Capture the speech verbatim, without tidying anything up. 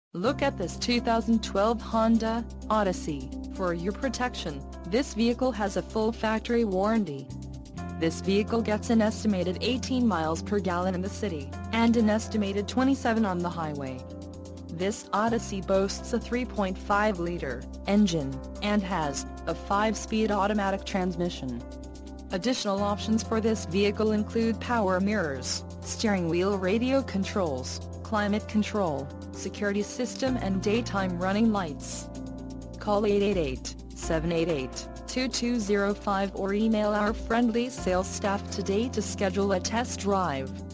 Look at this two thousand twelve Honda Odyssey. For your protection, this vehicle has a full factory warranty. This vehicle gets an estimated eighteen miles per gallon in the city, and an estimated twenty-seven on the highway. This Odyssey boasts a three point five liter engine, and has a five speed automatic transmission. Additional options for this vehicle include power mirrors, steering wheel radio controls, climate control, security system and daytime running lights. Call eight eight eight, seven eight eight, two two zero five or email our friendly sales staff today to schedule a test drive.